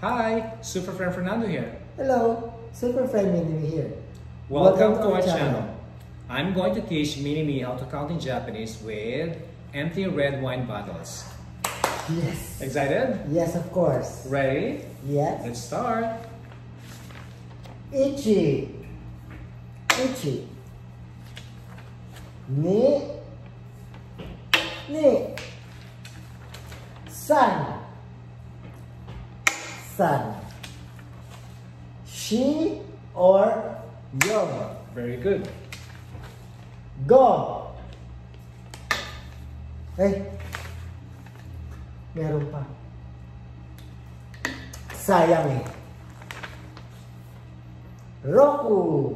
Hi, Super Friend Fernando here. Hello, Super Friend Minimi here. Welcome to our channel. I'm going to teach Minimi how to count in Japanese with empty red wine bottles. Yes. Excited? Yes, of course. Ready? Yes. Let's start. Ichi. Ichi. Ni. Ni. San. San. She or yo. Very good. Go. Meron pa. Sayang eh. Roku.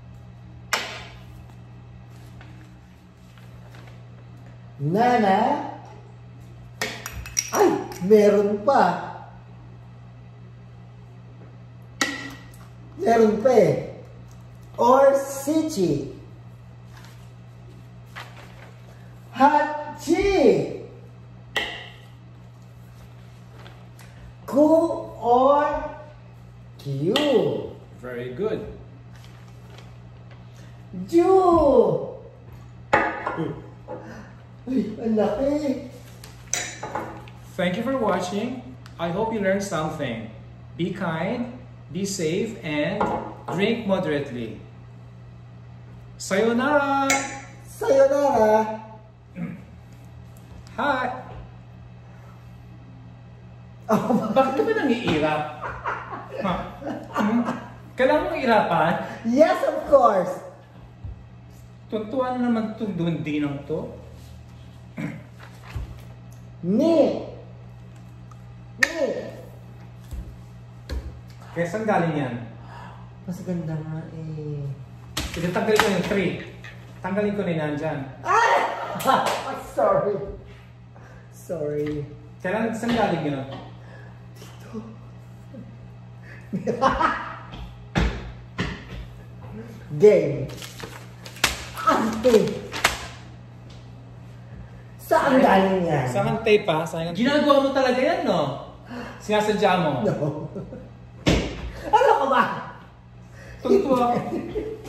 Nana. Ay, meron pa. Meron pa eh. Or Sichi. Hachi. Ku or Q. Very good. Ju. Ay, ang laki. Thank you for watching. I hope you learned something. Be kind, be safe, and drink moderately. Sayonara! Sayonara. Hi! Bakit ka ba nangiirap? Ha? Kailangan mong irapan? Yes, of course. Tuntuan na naman itong dundinang to. Ni. Ni. Kaya saan galing yan? Mas ganda nga eh. Sige, tanggalin ko yung 3. Tanggalin ko na yung nandyan. Ah! Sorry. Sorry. Kailan, saan galing yun? Dito. Game. Ante. Saan galing yan? Saan tape ha? Ginagawa mo talaga yan, no? Sinasadya mo. No. Ano ka ba? Tuntua.